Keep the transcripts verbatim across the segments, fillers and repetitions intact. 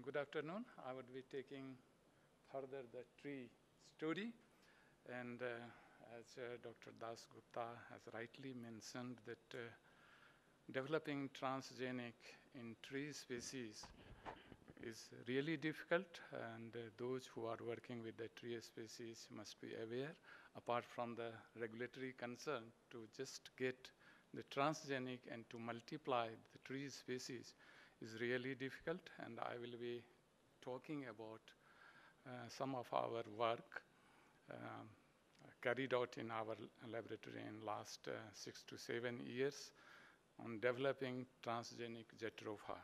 good afternoon. I would be taking further the tree story. And uh, as uh, Doctor Das Gupta has rightly mentioned that uh, developing transgenic in tree species is really difficult, and uh, those who are working with the tree species must be aware, apart from the regulatory concern, to just get the transgenic and to multiply the tree species is really difficult, and I will be talking about uh, some of our work um, carried out in our laboratory in last uh, six to seven years on developing transgenic Jatropha.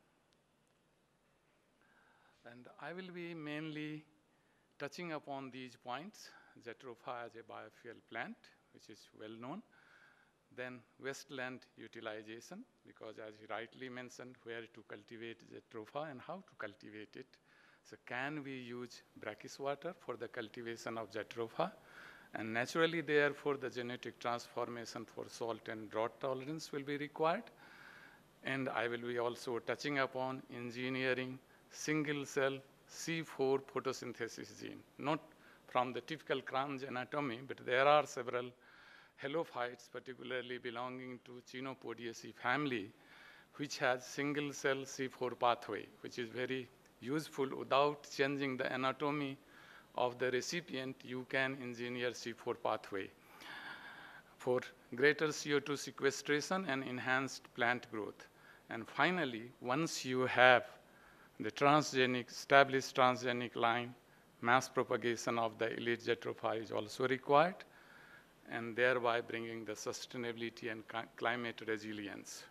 And I will be mainly touching upon these points: Jatropha as a biofuel plant, which is well known. Then wasteland utilization, because as he rightly mentioned, where to cultivate Jatropha and how to cultivate it. So can we use brackish water for the cultivation of Jatropha? And naturally, therefore, the genetic transformation for salt and drought tolerance will be required. And I will be also touching upon engineering single cell C four photosynthesis gene, not from the typical Cranch anatomy, but there are several halophytes, particularly belonging to Chenopodiaceae family, which has single cell C four pathway, which is very useful. Without changing the anatomy of the recipient, you can engineer C four pathway for greater C O two sequestration and enhanced plant growth. And finally, once you have the transgenic, established transgenic line, mass propagation of the elite Jatropha is also required, and thereby bringing the sustainability and climate resilience.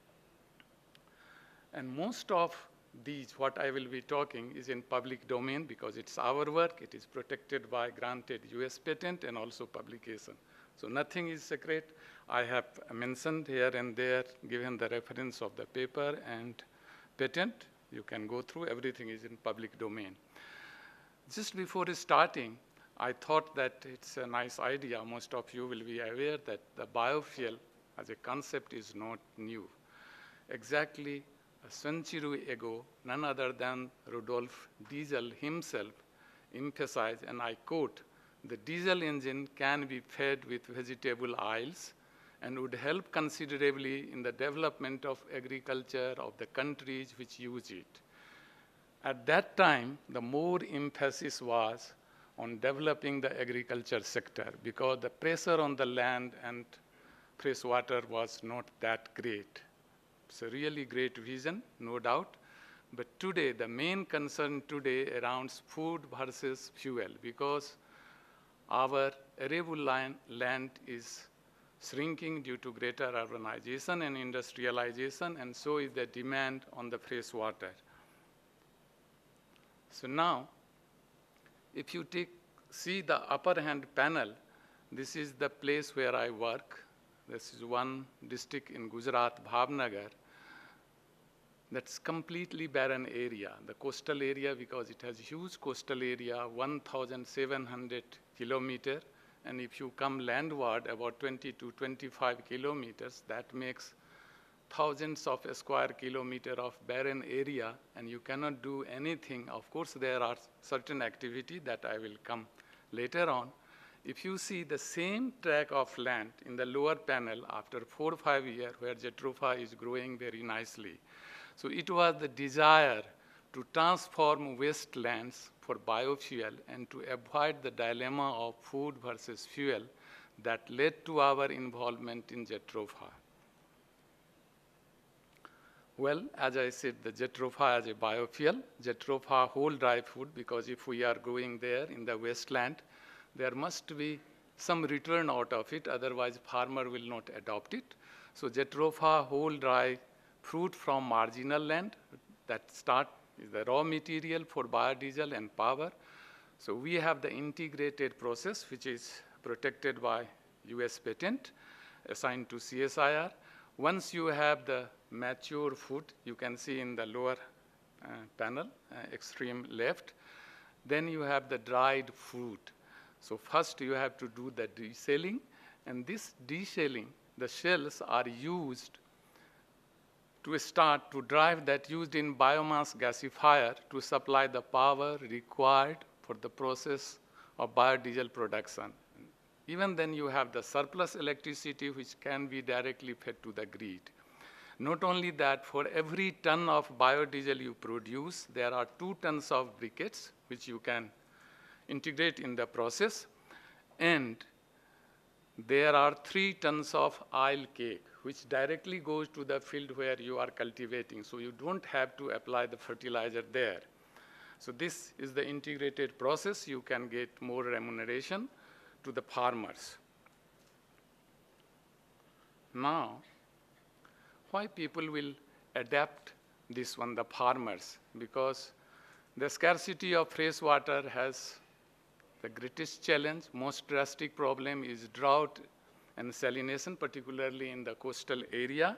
And most of these, what I will be talking, is in public domain because it's our work. It is protected by granted U S patent and also publication. So nothing is secret. I have mentioned here and there, given the reference of the paper and patent. You can go through, everything is in public domain. Just before starting, I thought that it's a nice idea. Most of you will be aware that the biofuel as a concept is not new. Exactly a century ago, none other than Rudolf Diesel himself emphasized, and I quote, "The diesel engine can be fed with vegetable oils and would help considerably in the development of agriculture of the countries which use it." At that time, the more emphasis was on developing the agriculture sector because the pressure on the land and fresh water was not that great. It's a really great vision, no doubt. But today, the main concern today around food versus fuel, because our arable land, land is shrinking due to greater urbanization and industrialization, and so is the demand on the fresh water. So now, if you take, see the upper hand panel, this is the place where I work. This is one district in Gujarat, Bhavanath. That's completely barren area. The coastal area, because it has huge coastal area, one thousand seven hundred kilometers. And if you come landward about twenty to twenty-five kilometers, that makes thousands of square kilometers of barren area, and you cannot do anything. Of course, there are certain activity that I will come later on. If you see the same tract of land in the lower panel after four or five years where Jatropha is growing very nicely. So it was the desire to transform wastelands for biofuel and to avoid the dilemma of food versus fuel that led to our involvement in Jatropha. Well, as I said, the Jatropha as a biofuel, Jatropha whole dry food, because if we are growing there in the wasteland, there must be some return out of it, otherwise farmer will not adopt it. So Jatropha whole dry fruit from marginal land that start is the raw material for biodiesel and power. So we have the integrated process which is protected by U S patent assigned to C S I R. Once you have the mature food, you can see in the lower uh, panel, uh, extreme left, then you have the dried fruit. So first you have to do the deshelling, and this deshelling, the shells are used to start to drive that used in biomass gasifier to supply the power required for the process of biodiesel production. Even then you have the surplus electricity which can be directly fed to the grid. Not only that, for every ton of biodiesel you produce, there are two tons of briquettes which you can integrate in the process, and there are three tons of oil cake which directly goes to the field where you are cultivating. So you don't have to apply the fertilizer there. So this is the integrated process. You can get more remuneration to the farmers. Now, why people will adapt this one, the farmers? Because the scarcity of fresh water has the greatest challenge. Most drastic problem is drought and salination, particularly in the coastal area.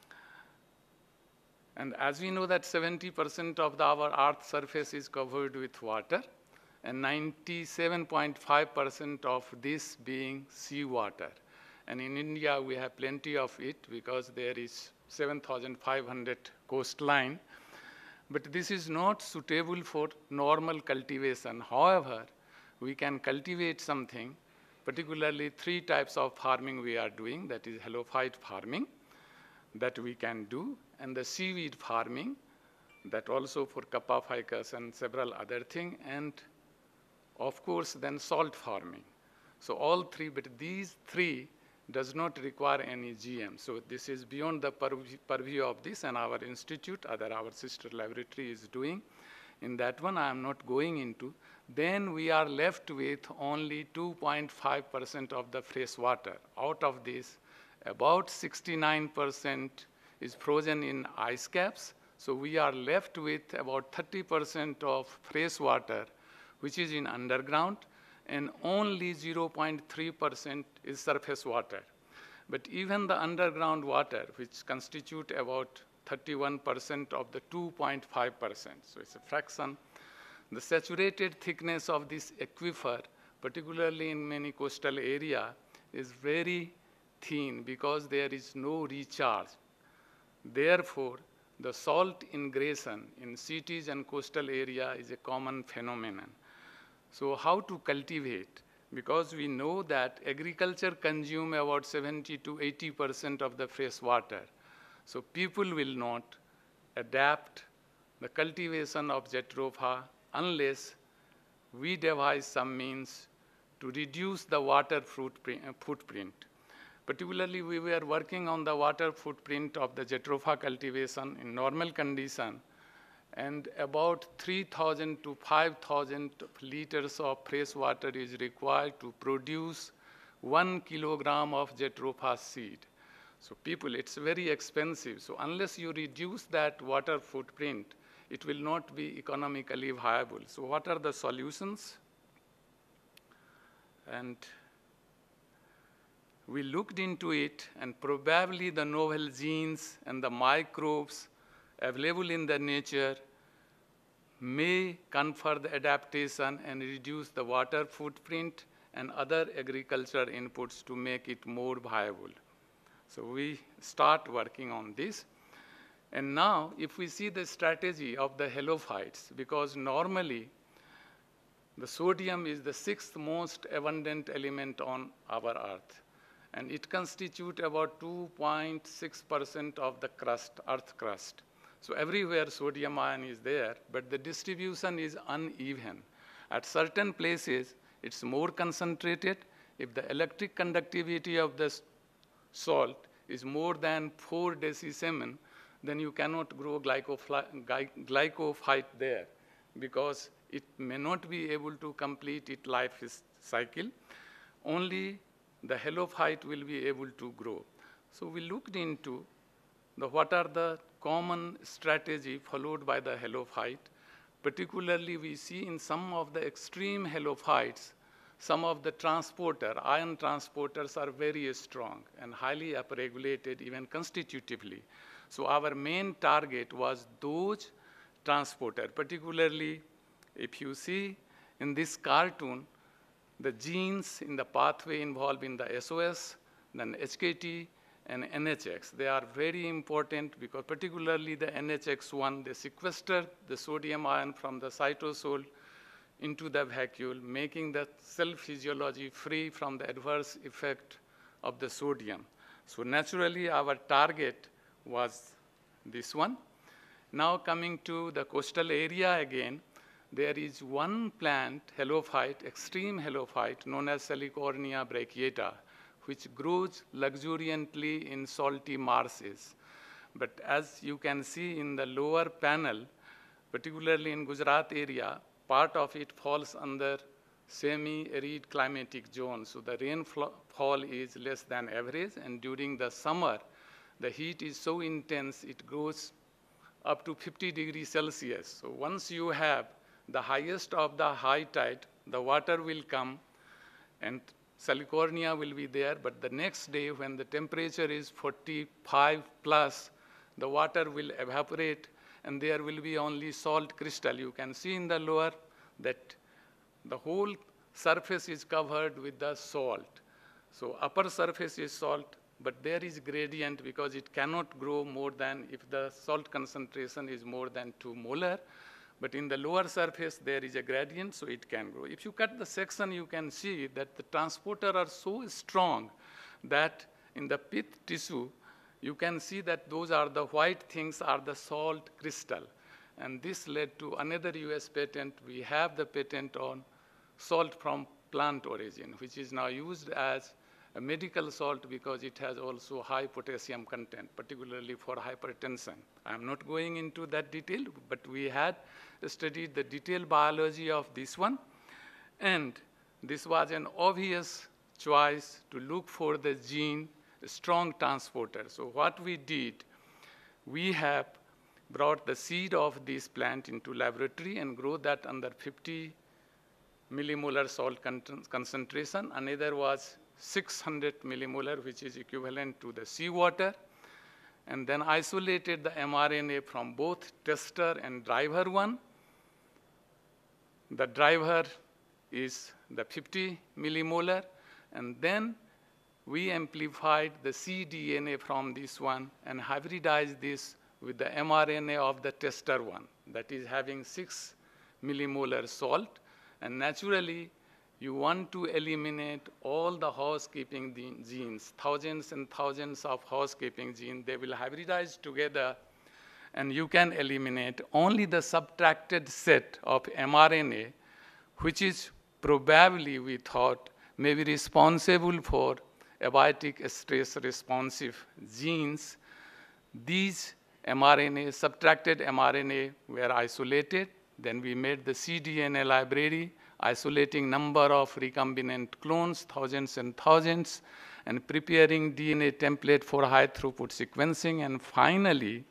And as we know that seventy percent of the, our Earth's surface is covered with water, and ninety-seven point five percent of this being seawater. And in India, we have plenty of it because there is seven thousand five hundred coastline. But this is not suitable for normal cultivation. However, we can cultivate something, particularly three types of farming we are doing, that is halophyte farming, that we can do, and the seaweed farming, that also for kappa ficus and several other things, and of course, then salt farming. So all three, but these three does not require any G M. So this is beyond the purview of this, and our institute, other our sister laboratory is doing. In that one, I am not going into. Then we are left with only two point five percent of the fresh water. Out of this, about sixty-nine percent is frozen in ice caps. So we are left with about thirty percent of fresh water, which is in underground, and only zero point three percent is surface water. But even the underground water, which constitute about thirty-one percent of the two point five percent, so it's a fraction. The saturated thickness of this aquifer, particularly in many coastal area, is very thin because there is no recharge. Therefore, the salt ingression in cities and coastal area is a common phenomenon. So how to cultivate? Because we know that agriculture consume about seventy to eighty percent of the fresh water. So people will not adapt the cultivation of Jatropha unless we devise some means to reduce the water footprint. Particularly, we were working on the water footprint of the Jatropha cultivation in normal condition, and about three thousand to five thousand liters of fresh water is required to produce one kilogram of Jatropha seed. So people, it's very expensive. So unless you reduce that water footprint, it will not be economically viable. So what are the solutions? And we looked into it, and probably the novel genes and the microbes available in the nature may confer the adaptation and reduce the water footprint and other agricultural inputs to make it more viable. So we start working on this. And now, if we see the strategy of the halophytes, because normally the sodium is the sixth most abundant element on our Earth, and it constitutes about two point six percent of the crust, Earth crust. So everywhere sodium ion is there, but the distribution is uneven. At certain places, it's more concentrated. If the electric conductivity of the salt is more than four decisiemens, then you cannot grow glycophyte there because it may not be able to complete its life cycle. Only the halophyte will be able to grow. So we looked into the, what are the common strategy followed by the halophyte. Particularly, we see in some of the extreme halophytes, some of the transporter, ion transporters are very strong and highly upregulated even constitutively. So our main target was those transporter. Particularly, if you see in this cartoon, the genes in the pathway involved in the S O S, then H K T, and N H X. They are very important because particularly the N H X one, they sequester the sodium ion from the cytosol into the vacuole, making the cell physiology free from the adverse effect of the sodium. So naturally, our target was this one. Now coming to the coastal area again, there is one plant, halophyte, extreme halophyte, known as Salicornia brachiata, which grows luxuriantly in salty marshes. But as you can see in the lower panel, particularly in Gujarat area, part of it falls under semi-arid climatic zone. So the rainfall is less than average, and during the summer, the heat is so intense, it goes up to fifty degrees Celsius. So once you have the highest of the high tide, the water will come and Salicornia will be there, but the next day when the temperature is forty-five plus, the water will evaporate and there will be only salt crystal. You can see in the lower that the whole surface is covered with the salt. So upper surface is salt, but there is gradient because it cannot grow more than if the salt concentration is more than two molar. But in the lower surface, there is a gradient, so it can grow. If you cut the section, you can see that the transporter are so strong that in the pith tissue, you can see that those are the white things are the salt crystal. And this led to another U S patent. We have the patent on salt from plant origin, which is now used as a medical salt because it has also high potassium content, particularly for hypertension. I'm not going into that detail, but we had studied the detailed biology of this one. And this was an obvious choice to look for the gene, a strong transporter. So what we did, we have brought the seed of this plant into laboratory and grow that under fifty millimolar salt con concentration. Another was six hundred millimolar, which is equivalent to the seawater, and then isolated the mRNA from both tester and driver one. The driver is the fifty millimolar, and then we amplified the cDNA from this one and hybridized this with the mRNA of the tester one, that is having six millimolar salt, and naturally, you want to eliminate all the housekeeping genes, thousands and thousands of housekeeping genes. They will hybridize together, and you can eliminate only the subtracted set of mRNA, which is probably, we thought, may be responsible for abiotic stress responsive genes. These mRNA, subtracted mRNA, were isolated. Then we made the cDNA library, isolating number of recombinant clones, thousands and thousands, and preparing D N A template for high throughput sequencing. And finally,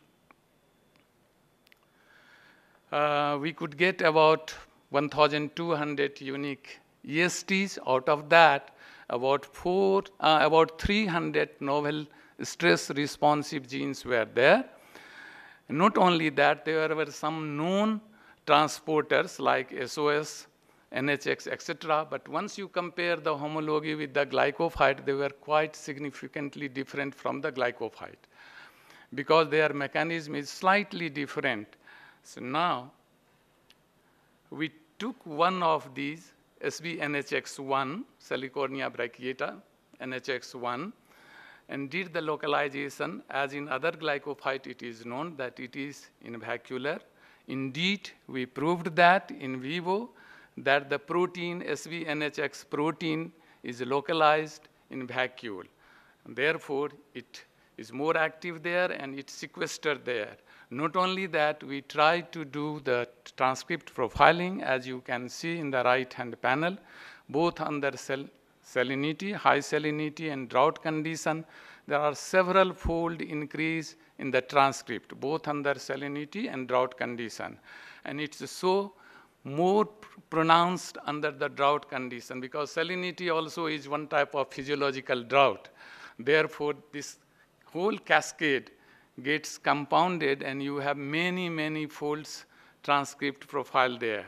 uh, we could get about one thousand two hundred unique E S Ts. Out of that, about four, uh, about three hundred novel stress responsive genes were there. Not only that, there were some known transporters like S O S, N H X, et cetera. But once you compare the homology with the glycophyte, they were quite significantly different from the glycophyte because their mechanism is slightly different. So now, we took one of these, S B N H X one, Salicornia brachiata, N H X one, and did the localization. As in other glycophyte, it is known that it is in vacuolar. Indeed, we proved that in vivo, that the protein, S B N H X protein, is localized in vacuole. Therefore, it is more active there and it's sequestered there. Not only that, we tried to do the transcript profiling, as you can see in the right-hand panel, both under cell salinity, high salinity, and drought condition. There are several fold increase in the transcript, both under salinity and drought condition. And it's so more pronounced under the drought condition because salinity also is one type of physiological drought. Therefore, this whole cascade gets compounded and you have many, many folds transcript profile there.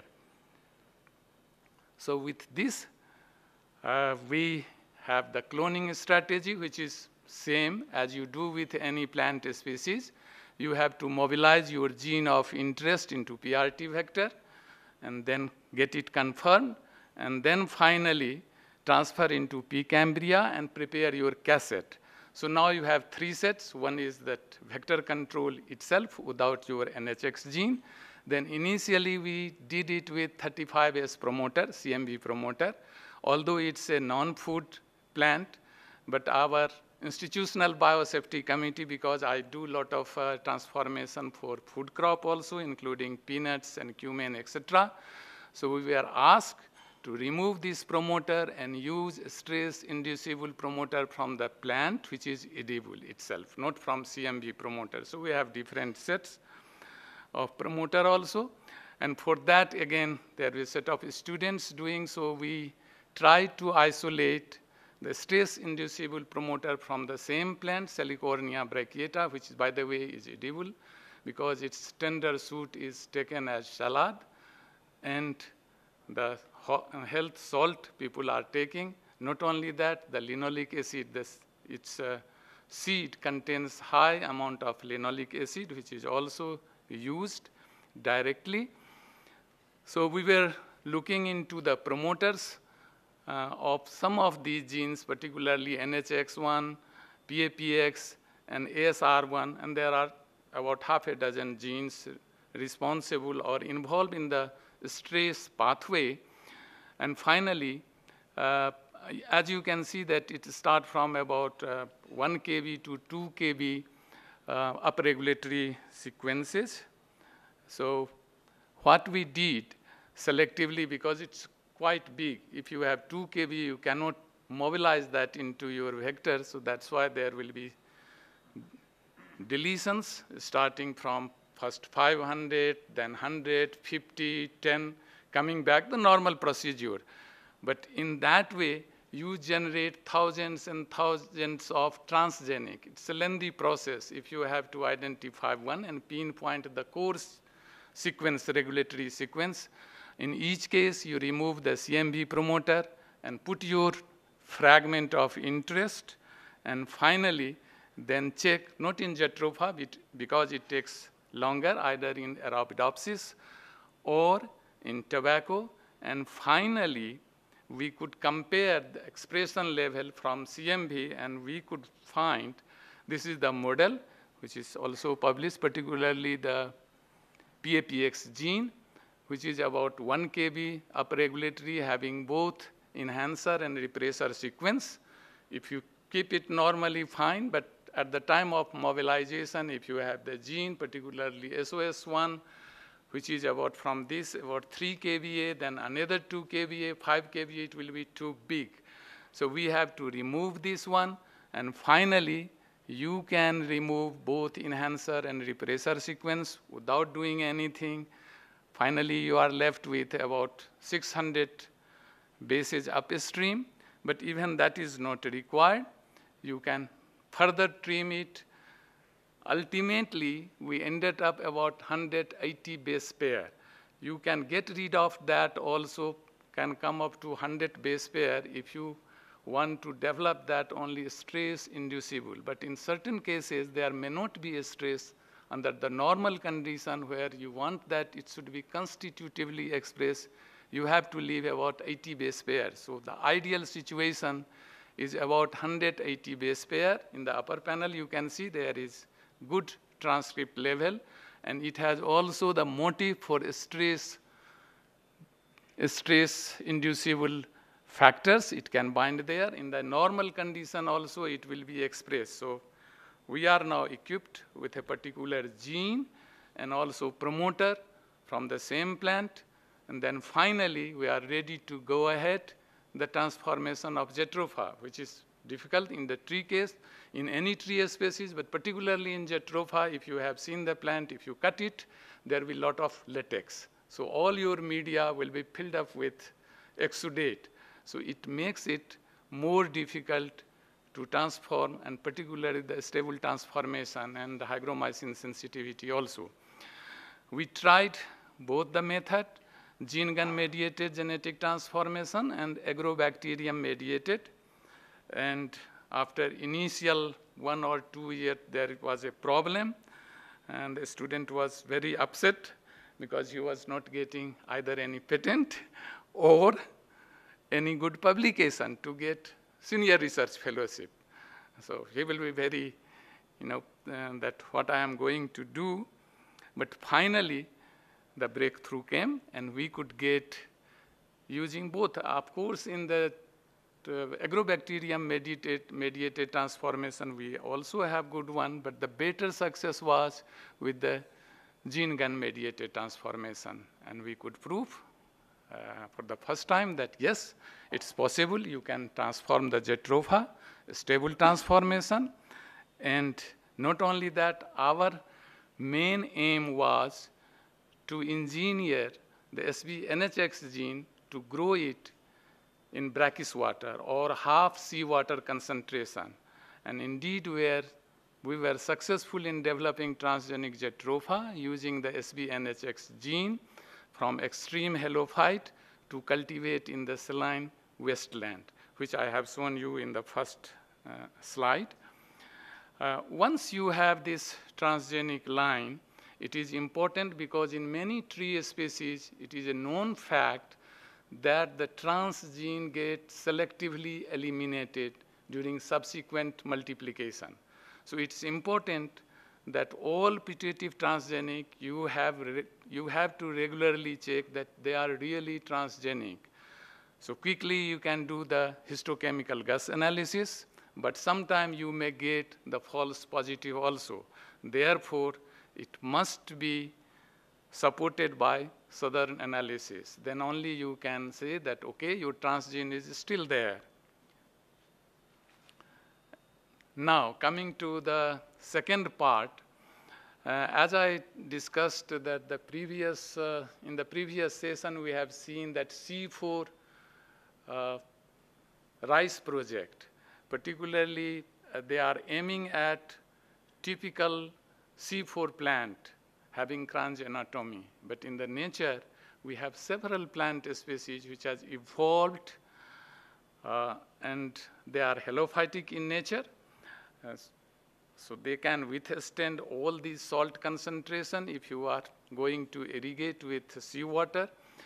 So with this, uh, we have the cloning strategy, which is same as you do with any plant species. You have to mobilize your gene of interest into P R T vector and then get it confirmed, and then finally transfer into Pcambria and prepare your cassette. So now you have three sets. One is that vector control itself without your N H X gene. Then initially we did it with thirty-five S promoter, C M B promoter, although it's a non-food plant, but our institutional biosafety committee, because I do a lot of uh, transformation for food crop also, including peanuts and cumin, et cetera. So we were asked to remove this promoter and use stress-inducible promoter from the plant, which is edible itself, not from C M B promoter. So we have different sets of promoter also. And for that, again, there is a set of students doing so. We try to isolate the stress-inducible promoter from the same plant, Salicornia brachiata, which, by the way, is edible, because its tender shoot is taken as salad, and the health salt people are taking. Not only that, the linoleic acid, this, its uh, seed contains high amount of linoleic acid, which is also used directly. So we were looking into the promoters uh, of some of these genes, particularly N H X one, P A P X, and A S R one, and there are about half a dozen genes responsible or involved in the stress pathway. And finally, uh, as you can see that it starts from about uh, one K B to two K B uh, upregulatory sequences. So what we did selectively, because it's quite big, if you have two K B, you cannot mobilize that into your vector, so that's why there will be deletions starting from first five hundred, then one hundred, fifty, ten, coming back, the normal procedure. But in that way, you generate thousands and thousands of transgenic. It's a lengthy process if you have to identify one and pinpoint the core sequence, regulatory sequence. In each case, you remove the C M B promoter and put your fragment of interest, and finally, then check, not in Jatropha, because it takes longer, either in Arabidopsis or in tobacco. And finally, we could compare the expression level from C M B, and we could find, this is the model, which is also published, particularly the P A P X gene, which is about one K B upregulatory, having both enhancer and repressor sequence. If you keep it normally, fine, but at the time of mobilization, if you have the gene, particularly S O S one, which is about from this, about three K B A, then another two K B A, five K B A, it will be too big. So we have to remove this one, and finally, you can remove both enhancer and repressor sequence without doing anything. Finally, you are left with about six hundred bases upstream, but even that is not required. You can further trim it. Ultimately, we ended up about one hundred eighty base pair. You can get rid of that also, can come up to one hundred base pair if you want to develop that only stress inducible. But in certain cases, there may not be a stress under the normal condition where you want that it should be constitutively expressed. You have to leave about eighty base pair. So the ideal situation is about one hundred eighty base pair. In the upper panel, you can see there is good transcript level, and it has also the motif for stress, stress inducible factors. It can bind there. In the normal condition also, it will be expressed. So we are now equipped with a particular gene and also promoter from the same plant. And then finally, we are ready to go ahead the transformation of Jatropha, which is difficult in the tree case, in any tree species, but particularly in Jatropha, if you have seen the plant, if you cut it, there will be a lot of latex. So all your media will be filled up with exudate. So it makes it more difficult to transform, and particularly the stable transformation and the hygromycin sensitivity also. We tried both the method, gene gun mediated genetic transformation and agrobacterium mediated. And After initial one or two years, there was a problem, and the student was very upset because he was not getting either any patent or any good publication to get senior research fellowship. So he will be very, you know, uh, that what I am going to do. But finally, the breakthrough came, and we could get using both. Of course, in the uh, agrobacterium mediated, mediated transformation, we also have good one, but the better success was with the gene gun mediated transformation. And we could prove uh, for the first time that yes, it's possible. You can transform the Jatropha, stable transformation. And not only that, our main aim was to engineer the S B N H X gene to grow it in brackish water or half seawater concentration. And indeed, where we were successful in developing transgenic Jatropha using the S B N H X gene from extreme halophyte to cultivate in the saline wasteland, which I have shown you in the first uh, slide. Uh, once you have this transgenic line, it is important because in many tree species, it is a known fact that the transgene gets selectively eliminated during subsequent multiplication. So it's important that all putative transgenic, you have, you have to regularly check that they are really transgenic. So quickly you can do the histochemical gas analysis, but sometimes you may get the false positive also. Therefore, it must be supported by southern analysis. Then only you can say that, okay, your transgene is still there. Now, coming to the second part, uh, as I discussed that the previous, uh, in the previous session, we have seen that C four uh, rice project, particularly uh, they are aiming at typical C four plant having Cranch anatomy. But in the nature, we have several plant species which has evolved, uh, and they are halophytic in nature. Uh, so they can withstand all these salt concentration if you are going to irrigate with seawater.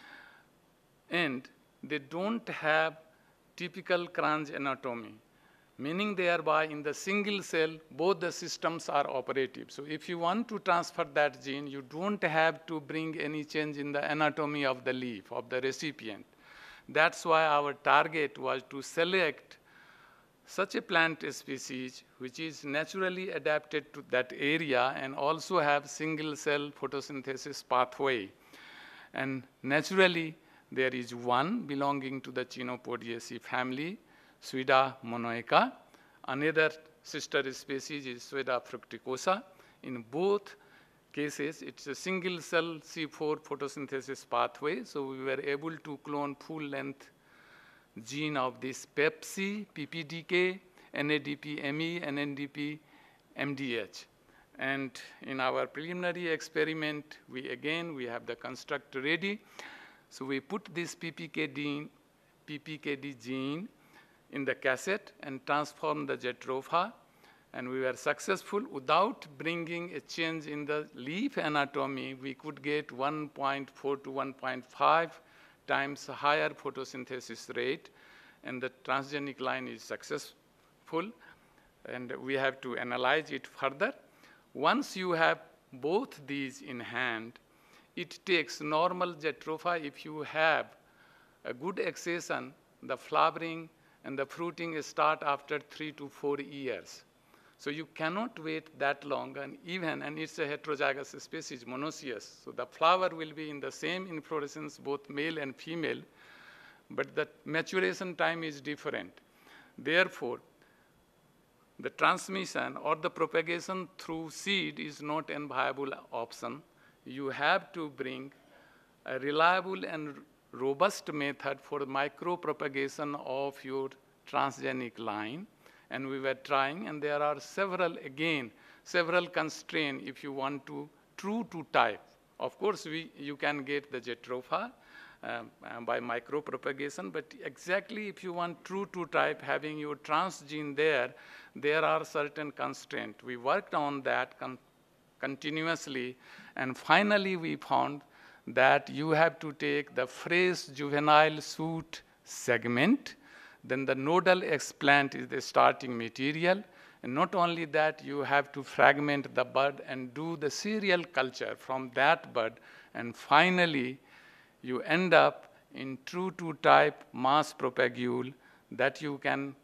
And they don't have typical Cranch anatomy, meaning thereby in the single cell, both the systems are operative. So if you want to transfer that gene, you don't have to bring any change in the anatomy of the leaf, of the recipient. That's why our target was to select such a plant species which is naturally adapted to that area and also have single cell photosynthesis pathway. And naturally, there is one belonging to the Chenopodiaceae family, Suida monoica. Another sister species is Suida fructicosa. In both cases, it's a single cell C four photosynthesis pathway. So we were able to clone full length gene of this Pepsi, P P D K, N A D P M E, and N D P M D H. And in our preliminary experiment, we again, we have the construct ready. So we put this P P K D, P P K D gene in the cassette and transform the Jatropha, and we were successful. Without bringing a change in the leaf anatomy, we could get one point four to one point five times higher photosynthesis rate, and the transgenic line is successful, and we have to analyze it further. Once you have both these in hand, it takes normal Jatropha. If you have a good accession, the flowering and the fruiting start after three to four years. So you cannot wait that long, and even, and it's a heterozygous species, monoecious. So the flower will be in the same inflorescence, both male and female, but the maturation time is different. Therefore, the transmission or the propagation through seed is not a viable option. You have to bring a reliable and robust method for micropropagation of your transgenic line. And we were trying, and there are several, again, several constraints if you want to true to type. Of course, we, you can get the Jatropha um, um, by micropropagation, but exactly if you want true to type, having your transgene there, there are certain constraints. We worked on that con continuously, and finally we found that you have to take the fresh juvenile shoot segment, then the nodal explant is the starting material, and not only that, you have to fragment the bud and do the serial culture from that bud, and finally you end up in true to type mass propagule that you can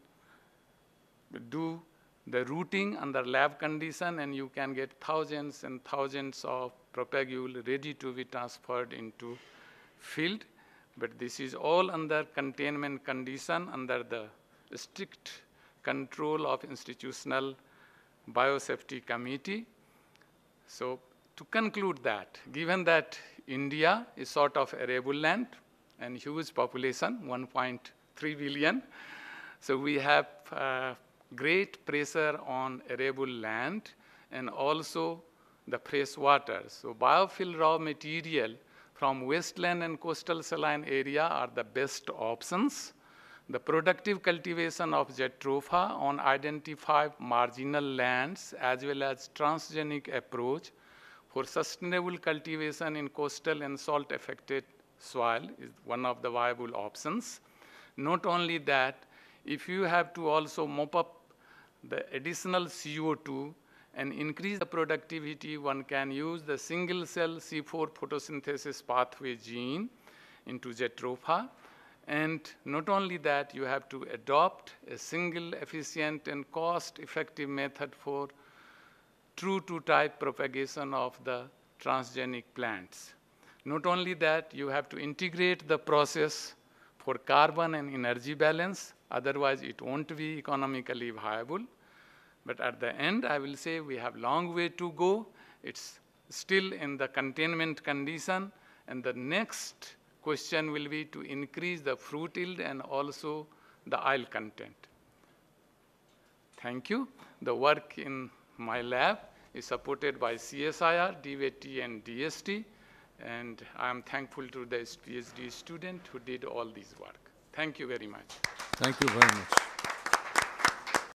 do the rooting under lab condition, and you can get thousands and thousands of propagule ready to be transferred into field. But this is all under containment condition, under the strict control of institutional biosafety committee. So to conclude that, given that India is sort of arable land and huge population, one point three billion, so we have uh, great pressure on arable land and also the fresh water. So biofuel raw material from wasteland and coastal saline area are the best options. The productive cultivation of Jatropha on identified marginal lands as well as transgenic approach for sustainable cultivation in coastal and salt affected soil is one of the viable options. Not only that, if you have to also mop up the additional C O two and increase the productivity, one can use the single cell C four photosynthesis pathway gene into Jatropha. And not only that, you have to adopt a single efficient and cost effective method for true to type propagation of the transgenic plants. Not only that, you have to integrate the process for carbon and energy balance, otherwise it won't be economically viable. But at the end, I will say we have long way to go. It's still in the containment condition, and the next question will be to increase the fruit yield and also the oil content. Thank you. The work in my lab is supported by C S I R, D V T, and D S T, and I am thankful to the PhD student who did all this work. Thank you very much. Thank you very much.